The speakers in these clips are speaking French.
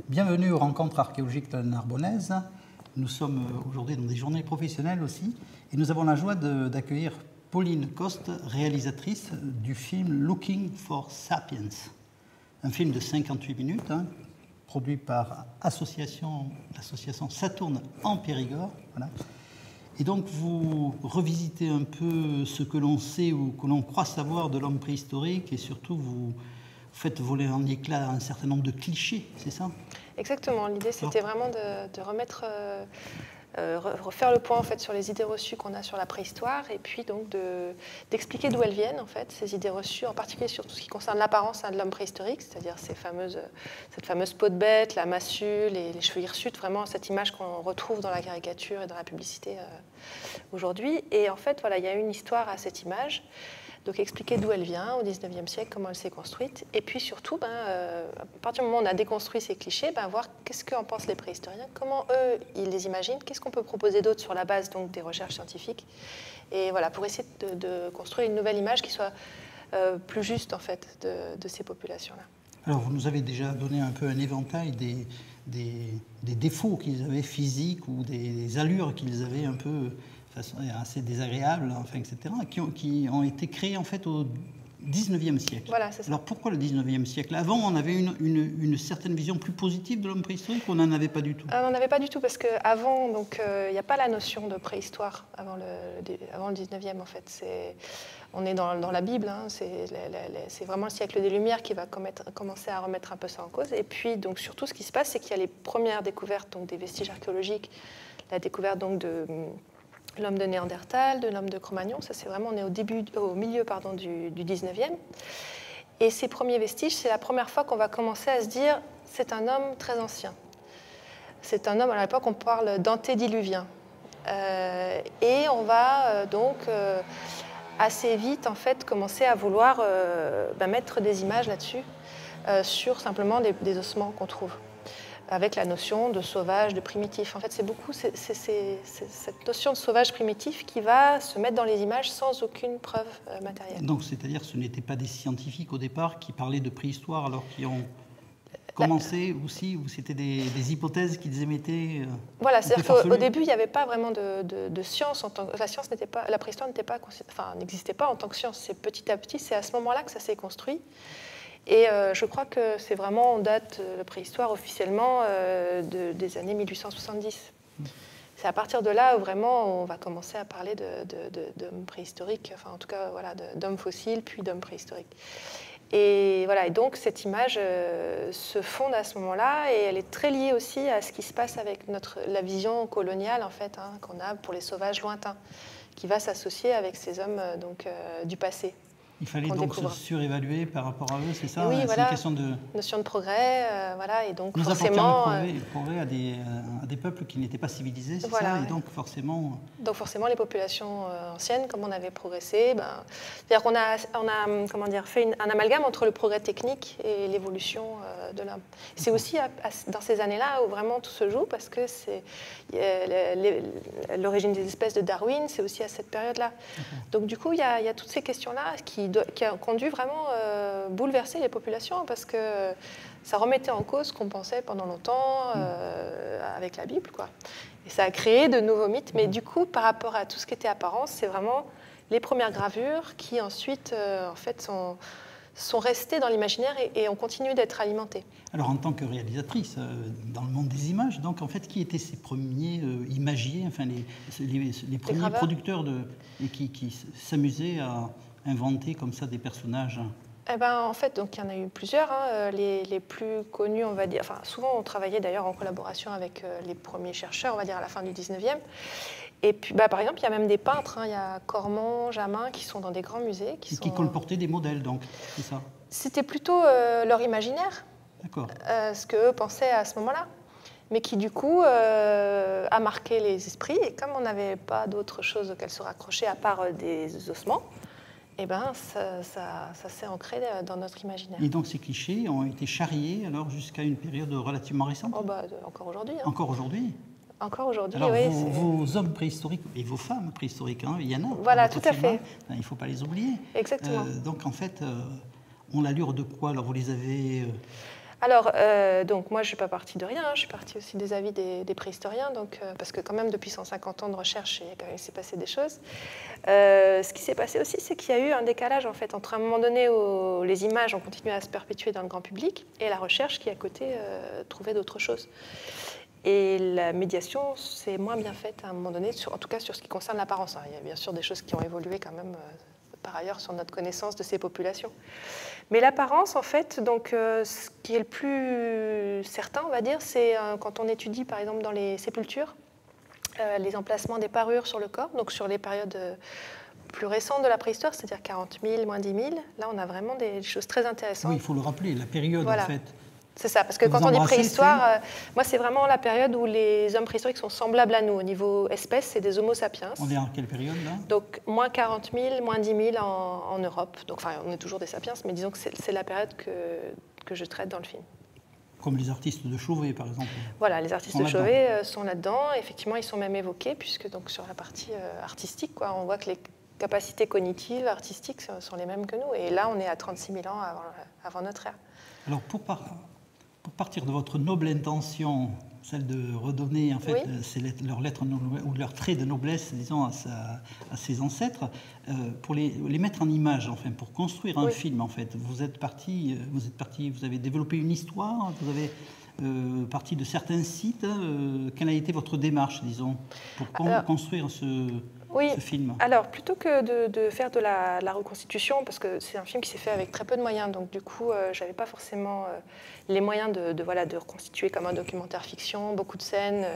Bienvenue aux rencontres archéologiques de la Narbonnaise. Nous sommes aujourd'hui dans des journées professionnelles aussi et nous avons la joie d'accueillir Pauline Coste, réalisatrice du film Looking for Sapiens, un film de 58 minutes, produit par l'association Saturne en Périgord. Voilà. Et donc vous revisitez un peu ce que l'on sait ou que l'on croit savoir de l'homme préhistorique et surtout vous faites voler en éclats un certain nombre de clichés, c'est ça? Exactement. L'idée, c'était vraiment de refaire le point en fait, sur les idées reçues qu'on a sur la préhistoire et puis donc d'expliquer d'où elles viennent, en fait, ces idées reçues, en particulier sur tout ce qui concerne l'apparence de l'homme préhistorique, c'est-à-dire cette fameuse peau de bête, la massue, les cheveux hirsutes, vraiment cette image qu'on retrouve dans la caricature et dans la publicité aujourd'hui. Et en fait, voilà, il y a une histoire à cette image. Donc expliquer d'où elle vient au XIXe siècle, comment elle s'est construite, et puis surtout, à partir du moment où on a déconstruit ces clichés, voir qu'est-ce qu'en pensent les préhistoriens, comment eux, ils les imaginent, qu'est-ce qu'on peut proposer d'autre sur la base donc, des recherches scientifiques, et voilà, pour essayer de construire une nouvelle image qui soit plus juste en fait de ces populations-là. Alors vous nous avez déjà donné un peu un éventail des défauts qu'ils avaient physiques ou des allures qu'ils avaient un peu façon assez désagréable, enfin, etc., qui ont été créés en fait au XIXe siècle. Voilà, c'est ça. Alors pourquoi le XIXe siècle? Avant, on avait une certaine vision plus positive de l'homme préhistorique, ou on n'en avait pas du tout? On n'en avait pas du tout, parce qu'avant, il n'y a pas la notion de préhistoire avant le XIXe, en fait. On est dans la Bible, c'est vraiment le siècle des Lumières qui va commencer à remettre un peu ça en cause. Et puis, donc, surtout, ce qui se passe, c'est qu'il y a les premières découvertes donc, des vestiges archéologiques, la découverte donc, de l'homme de Néandertal, de l'homme de Cro-Magnon. Ça, c'est vraiment, on est au milieu du 19e. Et ces premiers vestiges, c'est la première fois qu'on va commencer à se dire c'est un homme très ancien. C'est un homme, à l'époque, on parle d'antédiluvien. Et on va donc assez vite, en fait, commencer à vouloir mettre des images là-dessus, sur simplement des ossements qu'on trouve, avec la notion de sauvage, de primitif. En fait, c'est cette notion de sauvage primitif qui va se mettre dans les images sans aucune preuve matérielle. Donc, c'est-à-dire que ce n'étaient pas des scientifiques au départ qui parlaient de préhistoire, alors qu'ils ont commencé aussi, ou c'était des hypothèses qu'ils émettaient Voilà, c'est-à-dire qu'au début, il n'y avait pas vraiment de science. La préhistoire n'existait pas en tant que science. C'est petit à petit, c'est à ce moment-là que ça s'est construit. Et je crois que c'est vraiment, on date la préhistoire officiellement des années 1870. C'est à partir de là où vraiment on va commencer à parler d'hommes préhistoriques, enfin en tout cas voilà, d'hommes fossiles, puis d'hommes préhistoriques. Et voilà, et donc cette image se fonde à ce moment-là et elle est très liée aussi à ce qui se passe avec la vision coloniale en fait, qu'on a pour les sauvages lointains, qui va s'associer avec ces hommes du passé. Il fallait donc se surévaluer par rapport à eux, c'est ça? Oui, voilà, une question de notion de progrès, voilà, et donc nous forcément le progrès à des peuples qui n'étaient pas civilisés, c'est voilà, ça, et donc forcément les populations anciennes, comme on avait progressé, c'est-à-dire qu'on a fait un amalgame entre le progrès technique et l'évolution de l'homme. C'est aussi dans ces années-là où vraiment tout se joue, parce que c'est l'origine des espèces de Darwin, c'est aussi à cette période-là. Donc du coup, il y a toutes ces questions-là qui ont dû vraiment bouleverser les populations, parce que ça remettait en cause ce qu'on pensait pendant longtemps avec la Bible, quoi. Et ça a créé de nouveaux mythes, mais du coup, par rapport à tout ce qui était apparence, c'est vraiment les premières gravures qui ensuite, en fait, sont restées dans l'imaginaire et ont continué d'être alimentées. Alors, en tant que réalisatrice, dans le monde des images, donc, en fait, qui étaient ces premiers imagiers, enfin, les premiers producteurs qui s'amusaient à inventer comme ça des personnages? En fait, donc, il y en a eu plusieurs. Les plus connus, on va dire... Enfin, souvent, on travaillait d'ailleurs en collaboration avec les premiers chercheurs, on va dire, à la fin du 19e. Et puis, par exemple, il y a même des peintres. Il y a Cormon, Jamin, qui sont dans des grands musées. Qui colportaient des modèles, donc, c'est ça? C'était plutôt leur imaginaire. D'accord. Ce qu'eux pensaient à ce moment-là. Mais qui, du coup, a marqué les esprits. Et comme on n'avait pas d'autre chose auquel se raccrocher à part des ossements, ça s'est ancré dans notre imaginaire. Et donc ces clichés ont été charriés alors jusqu'à une période relativement récente? Encore aujourd'hui. Encore aujourd'hui? Encore aujourd'hui, alors, oui. Vos hommes préhistoriques et vos femmes préhistoriques, il y en a. Voilà, tout à fait. Il ne faut pas les oublier. Exactement. Donc en fait, ont l'allure de quoi? Alors vous les avez Alors, donc moi, je ne suis pas partie de rien, je suis partie aussi des avis des préhistoriens, donc, parce que quand même, depuis 150 ans de recherche, il s'est passé des choses. Ce qui s'est passé aussi, c'est qu'il y a eu un décalage, en fait, entre un moment donné où les images ont continué à se perpétuer dans le grand public et la recherche qui, à côté, trouvait d'autres choses. Et la médiation, c'est moins bien faite à un moment donné, en tout cas sur ce qui concerne l'apparence. Il y a bien sûr des choses qui ont évolué quand même, par ailleurs, sur notre connaissance de ces populations. Mais l'apparence, en fait, donc, ce qui est le plus certain, on va dire, c'est quand on étudie, par exemple, dans les sépultures, les emplacements des parures sur le corps, donc sur les périodes plus récentes de la préhistoire, c'est-à-dire 40 000, moins 10 000. Là, on a vraiment des choses très intéressantes. Oui, il faut le rappeler, la période, voilà. en fait. C'est ça, parce que quand on dit préhistoire, moi, c'est vraiment la période où les hommes préhistoriques sont semblables à nous. Au niveau espèce, c'est des Homo sapiens. On est en quelle période, là? Donc, moins 40 000, moins 10 000 en Europe. Donc, enfin, on est toujours des sapiens, mais disons que c'est la période que je traite dans le film. Comme les artistes de Chauvet, par exemple. Voilà, les artistes de Chauvet sont là-dedans. Effectivement, ils sont même évoqués, puisque donc, sur la partie artistique, quoi, on voit que les capacités cognitives, artistiques sont les mêmes que nous. Et là, on est à 36 000 ans avant notre ère. Alors, pour partir de votre noble intention, celle de redonner en fait leurs lettres ou leurs traits de noblesse, disons, à ses ancêtres, pour les mettre en image, enfin, pour construire un film, en fait, vous avez développé une histoire, vous avez parti de certains sites. Quelle a été votre démarche, disons, pour construire ce film? Alors, plutôt que de faire de la reconstitution, parce que c'est un film qui s'est fait avec très peu de moyens, donc du coup, je n'avais pas forcément les moyens de reconstituer comme un documentaire fiction, beaucoup de scènes,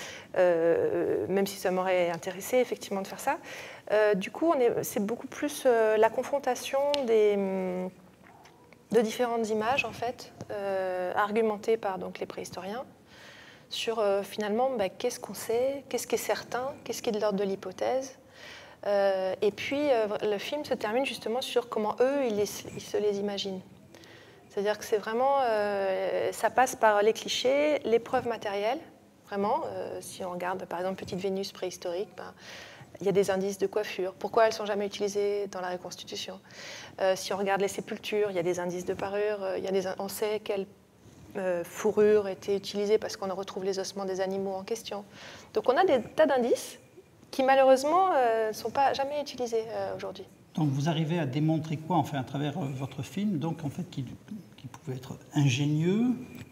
même si ça m'aurait intéressé effectivement de faire ça. Du coup, c'est beaucoup plus la confrontation de différentes images, en fait, argumentées par donc, les préhistoriens, sur finalement qu'est-ce qu'on sait, qu'est-ce qui est certain, qu'est-ce qui est de l'ordre de l'hypothèse. Et puis le film se termine justement sur comment eux, ils se les imaginent. C'est-à-dire que c'est vraiment, ça passe par les clichés, les preuves matérielles, vraiment. Si on regarde par exemple Petite Vénus préhistorique, il y a des indices de coiffure. Pourquoi elles ne sont jamais utilisées dans la reconstitution? Si on regarde les sépultures, il y a des indices de parure, on sait quelle fourrure était utilisée parce qu'on retrouve les ossements des animaux en question. Donc on a des tas d'indices qui malheureusement ne sont jamais utilisés aujourd'hui. Donc vous arrivez à démontrer quoi, enfin, à travers votre film, donc en fait qui pouvait être ingénieux,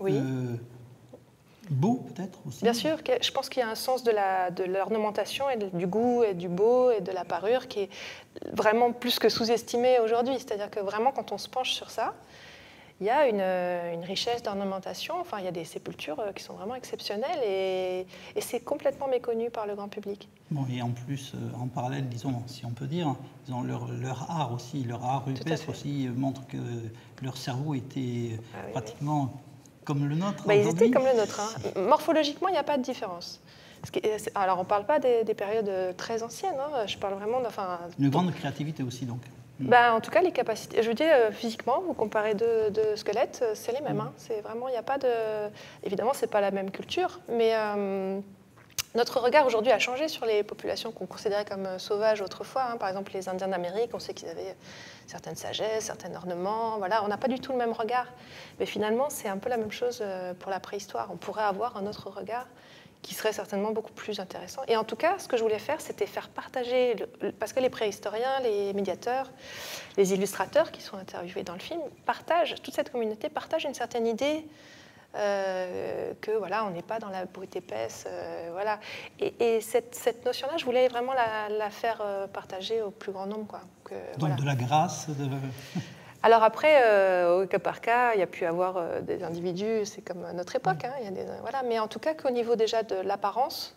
beau peut-être aussi? Bien sûr, je pense qu'il y a un sens de l'ornementation et du goût et du beau et de la parure qui est vraiment plus que sous-estimé aujourd'hui. C'est-à-dire que vraiment quand on se penche sur ça, il y a une richesse d'ornementation. Enfin, il y a des sépultures qui sont vraiment exceptionnelles et c'est complètement méconnu par le grand public. Bon, et en plus, en parallèle, disons, si on peut dire, disons, leur art aussi, leur art rupestre aussi montre que leur cerveau était pratiquement comme le nôtre. Ils étaient comme le nôtre. Hein. Morphologiquement, il n'y a pas de différence. Alors, on ne parle pas des périodes très anciennes. Hein. Je parle vraiment une grande créativité aussi, donc. En tout cas, les capacités. Je veux dire, physiquement, vous comparez deux squelettes, c'est les mêmes. Hein. C'est vraiment, il n'y a pas de. Évidemment, c'est pas la même culture, mais notre regard aujourd'hui a changé sur les populations qu'on considérait comme sauvages autrefois. Hein. Par exemple, les Indiens d'Amérique, on sait qu'ils avaient certaines sagesses, certains ornements. Voilà, on n'a pas du tout le même regard. Mais finalement, c'est un peu la même chose pour la préhistoire. On pourrait avoir un autre regard qui serait certainement beaucoup plus intéressant. Et en tout cas, ce que je voulais faire, c'était faire partager, parce que les préhistoriens, les médiateurs, les illustrateurs qui sont interviewés dans le film, toute cette communauté partage une certaine idée que voilà, on n'est pas dans la brute épaisse. Voilà. Et cette notion-là, je voulais vraiment la faire partager au plus grand nombre. Quoi. Donc de la grâce Alors après, au cas par cas, il y a pu avoir des individus, c'est comme à notre époque, hein, voilà, mais en tout cas qu'au niveau déjà de l'apparence,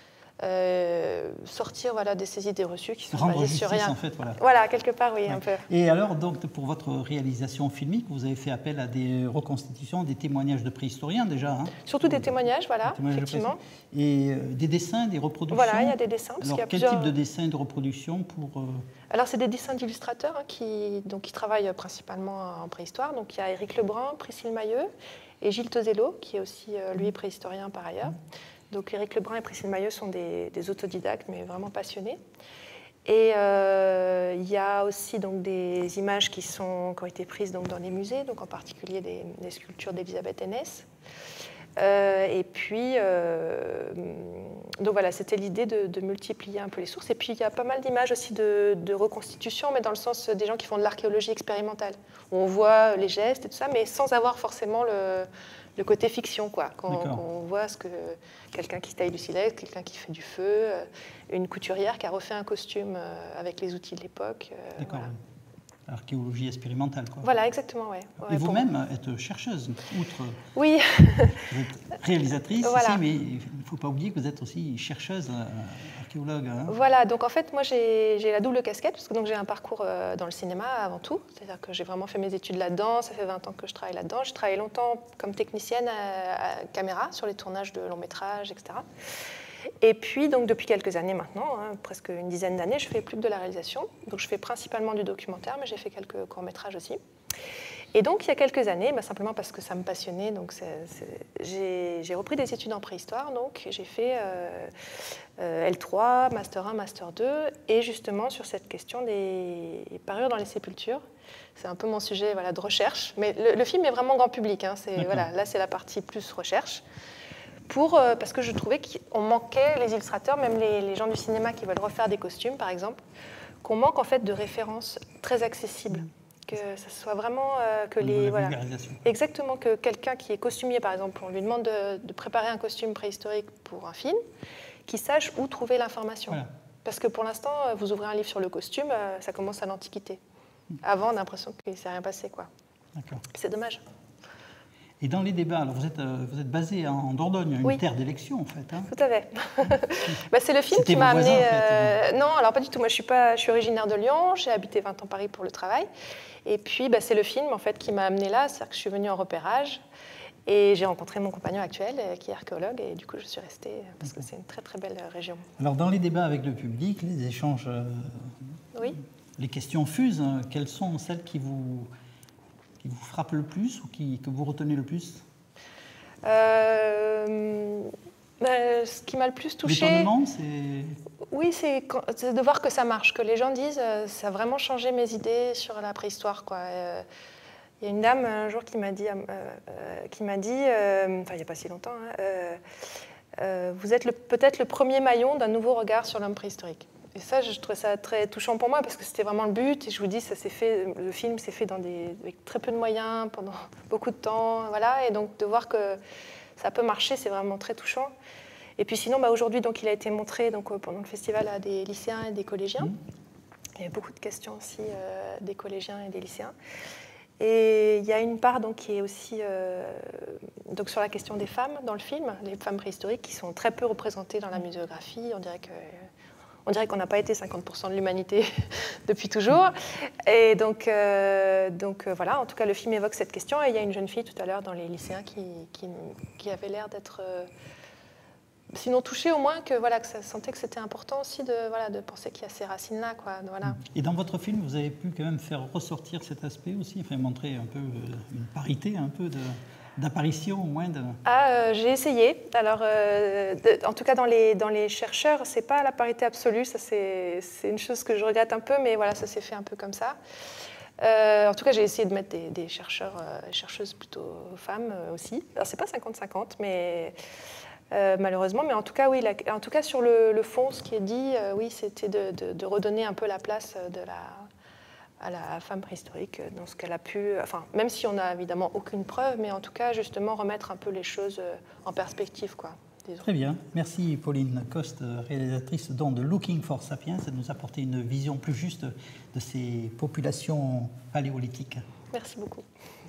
sortir de ces idées reçues qui sont basées sur rien. En fait, voilà, quelque part, oui, un peu. Et alors, donc, pour votre réalisation filmique, vous avez fait appel à des reconstitutions, des témoignages de préhistoriens déjà. Hein. Surtout des témoignages, voilà, effectivement. Et des dessins, des reproductions. Voilà, il y a des dessins. Alors, quel type de dessin et de reproduction pour Alors, c'est des dessins d'illustrateurs qui travaillent principalement en préhistoire. Donc, il y a Éric Lebrun, Priscille Mailleux et Gilles Tozello, qui est aussi, lui, préhistorien par ailleurs. Donc Éric Lebrun et Priscille Mailleux sont des autodidactes, mais vraiment passionnés. Et il y a aussi donc, des images qui ont été prises donc, dans les musées, donc en particulier des sculptures d'Elisabeth Hennès. Et puis, donc voilà, c'était l'idée de multiplier un peu les sources. Et puis, il y a pas mal d'images aussi de reconstitution, mais dans le sens des gens qui font de l'archéologie expérimentale, où on voit les gestes et tout ça, mais sans avoir forcément le côté fiction, quoi. Quand on voit quelqu'un qui taille du silex, quelqu'un qui fait du feu, une couturière qui a refait un costume avec les outils de l'époque. D'accord. Voilà. Archéologie expérimentale, quoi. Voilà, exactement, ouais. Et vous-même êtes chercheuse, outre... Oui. Vous êtes réalisatrice, voilà. aussi, mais il ne faut pas oublier que vous êtes aussi chercheuse, archéologue. Hein. Voilà, donc en fait, moi, j'ai la double casquette, parce que donc, j'ai un parcours dans le cinéma avant tout, c'est-à-dire que j'ai vraiment fait mes études là-dedans, ça fait 20 ans que je travaille là-dedans. J'ai travaillé longtemps comme technicienne à caméra, sur les tournages de longs métrages, etc. Et puis, donc, depuis quelques années maintenant, presque une dizaine d'années, je fais plus que de la réalisation. Donc, je fais principalement du documentaire, mais j'ai fait quelques courts-métrages aussi. Et donc, il y a quelques années, simplement parce que ça me passionnait, donc j'ai repris des études en préhistoire. Donc, j'ai fait L3, Master 1, Master 2, et justement sur cette question des parures dans les sépultures. C'est un peu mon sujet voilà, de recherche. Mais le film est vraiment grand public. Hein, voilà, là, c'est la partie plus recherche. Parce que je trouvais qu'on manquait, les illustrateurs, même les gens du cinéma qui veulent refaire des costumes, par exemple, qu'on manque en fait de références très accessibles. Que ce soit vraiment que les... Voilà, exactement, que quelqu'un qui est costumier, par exemple, on lui demande de préparer un costume préhistorique pour un film, qu'il sache où trouver l'information. Voilà. Parce que pour l'instant, vous ouvrez un livre sur le costume, ça commence à l'Antiquité. Avant, on a l'impression qu'il ne s'est rien passé, quoi. C'est dommage. Et dans les débats, alors vous êtes basé en Dordogne, une terre d'élection en fait. Hein. Tout à fait. C'est le film qui m'a amené... En fait, non, alors pas du tout. Moi, je suis originaire de Lyon, j'ai habité 20 ans à Paris pour le travail. Et puis, c'est le film en fait, qui m'a amené là, c'est-à-dire que je suis venue en repérage et j'ai rencontré mon compagnon actuel qui est archéologue et du coup, je suis restée parce que c'est une très très belle région. Alors, dans les débats avec le public, les échanges, les questions fusent. Quelles sont celles qui vous frappe le plus ou que vous retenez le plus? Ce qui m'a le plus touchée... L'étonnement, c'est... Oui, c'est de voir que ça marche, que les gens disent ça a vraiment changé mes idées sur la préhistoire, quoi. Il y a une dame un jour qui m'a dit, enfin il n'y a pas si longtemps, vous êtes peut-être le premier maillon d'un nouveau regard sur l'homme préhistorique. Et ça, je trouvais ça très touchant pour moi parce que c'était vraiment le but. Et je vous dis, le film s'est fait avec très peu de moyens, pendant beaucoup de temps. Voilà. Et donc, de voir que ça peut marcher, c'est vraiment très touchant. Et puis sinon, aujourd'hui, il a été montré pendant le festival à des lycéens et des collégiens. Il y a beaucoup de questions aussi des collégiens et des lycéens. Et il y a une part qui est aussi sur la question des femmes dans le film, les femmes préhistoriques qui sont très peu représentées dans la muséographie. On dirait qu'on n'a pas été 50% de l'humanité depuis toujours. Et donc voilà, en tout cas, le film évoque cette question. Et il y a une jeune fille tout à l'heure dans les lycéens qui avait l'air d'être, sinon touchée au moins, que ça sentait que c'était important aussi de penser qu'il y a ces racines-là. Voilà. Et dans votre film, vous avez pu quand même faire ressortir cet aspect aussi, enfin montrer un peu une parité, un peu d'apparition au moins de... J'ai essayé. Alors, en tout cas, dans les chercheurs, c'est pas la parité absolue. Ça, c'est une chose que je regrette un peu, mais voilà, ça s'est fait un peu comme ça. En tout cas, j'ai essayé de mettre des chercheuses plutôt femmes aussi. Alors, c'est pas 50-50, mais malheureusement. Mais en tout cas, oui. En tout cas, sur le fond, ce qui est dit, oui, c'était de redonner un peu la place à la femme préhistorique dans ce qu'elle a pu, même si on n'a évidemment aucune preuve, mais en tout cas, justement, remettre un peu les choses en perspective, quoi. Très bien. Merci Pauline Coste, réalisatrice de Looking for Sapiens, de nous apporter une vision plus juste de ces populations paléolithiques. Merci beaucoup.